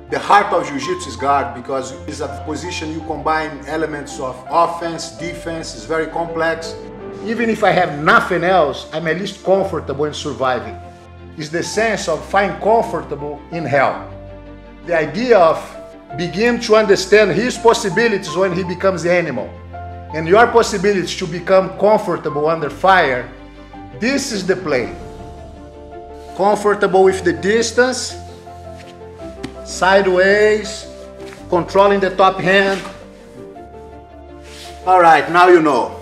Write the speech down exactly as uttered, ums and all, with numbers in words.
The heart of Jiu-Jitsu is guard because it's a position you combine elements of offense, defense, it's very complex. Even if I have nothing else, I'm at least comfortable in surviving. It's the sense of finding comfortable in hell. The idea of begin to understand his possibilities when he becomes the animal and your possibilities to become comfortable under fire. This is the play. Comfortable with the distance, sideways, controlling the top hand. All right, now you know.